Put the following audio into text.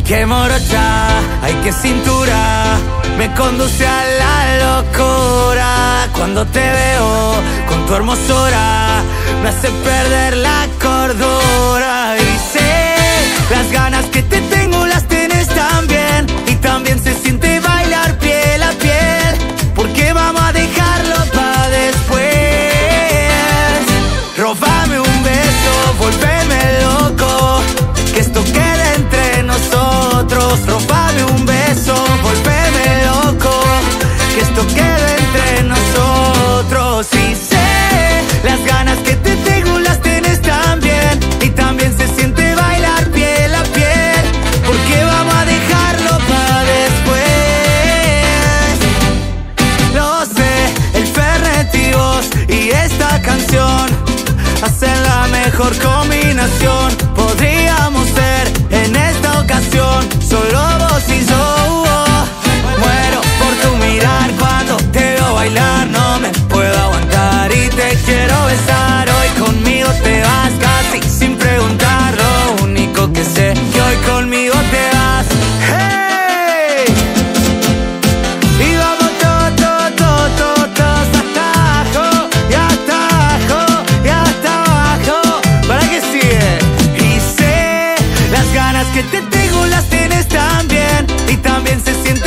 que morocha, ay que cintura, me conduce a la locura. Cuando te veo con tu hermosura, me hace perder la cordura. Y sé, las ganas que te tengo las tienes también, y también se siente bailar piel a piel, porque vamos a dejarlo para después. Róbame un beso, volveme loco, que esto quede entre nosotros. Róbame un beso, volveme loco, que esto quede entre nosotros. Y sé, las ganas que te tengo las tienes también, y también se siente bailar piel a piel, porque vamos a dejarlo para después. Lo sé, el Fernet y vos y esta canción hacen la mejor combinación. Podríamos ser en esta ocasión solo vos y yo. Muero por tu mirar cuando te veo bailar, no me puedo aguantar y te quiero besar. Hoy conmigo te vas casi sin preguntar, lo único que sé que hoy conmigo te vas. ¡Hey! Y vamos todos hasta abajo, y hasta abajo, y hasta abajo. ¿Para qué sigue? Y sé, las ganas que te tengo las tienes también, y también se siente